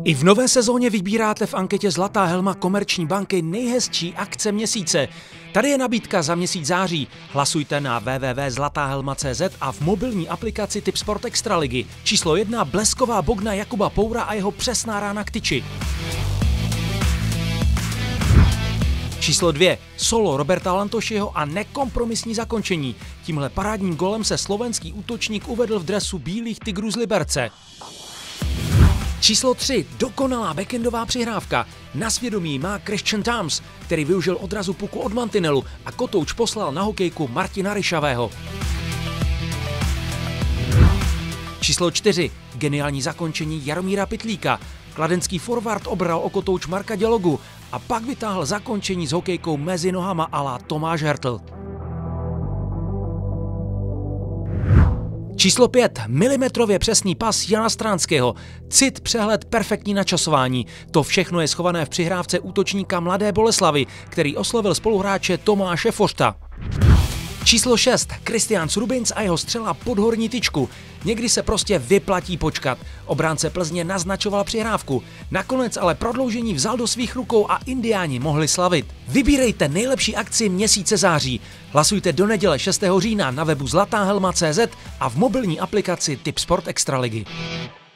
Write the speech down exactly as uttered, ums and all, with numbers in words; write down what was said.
I v nové sezóně vybíráte v anketě Zlatá helma Komerční banky nejhezčí akce měsíce. Tady je nabídka za měsíc září. Hlasujte na w w w tečka zlatá helma tečka c z a v mobilní aplikaci Tipsport Extraligy. Číslo jedna blesková bogna Jakuba Poura a jeho přesná rána k tyči. Číslo dvě solo Roberta Lantošiho a nekompromisní zakončení. Tímhle parádním golem se slovenský útočník uvedl v dresu bílých Tigrů z Liberce. Číslo tři dokonalá backendová přihrávka. Na svědomí má Christian Tams, který využil odrazu puku od mantinelu a kotouč poslal na hokejku Martina Ryšavého. Číslo čtyři geniální zakončení Jaromíra Pytlíka. Kladenský forward obral o kotouč Marka Dělogu a pak vytáhl zakončení s hokejkou mezi nohama a la Tomáš Hertl. Číslo pět milimetrově přesný pas Jana Stránského. Cit, přehled, perfektní načasování. To všechno je schované v přihrávce útočníka Mladé Boleslavy, který oslovil spoluhráče Tomáše Fošta. Číslo šest Kristián Srubinc a jeho střela pod horní tyčku. Někdy se prostě vyplatí počkat. Obránce Plzně naznačoval přihrávku. Nakonec ale prodloužení vzal do svých rukou a Indiáni mohli slavit. Vybírejte nejlepší akci měsíce září. Hlasujte do neděle šestého října na webu zlatá helma tečka c z a v mobilní aplikaci Tipsport Extraligy.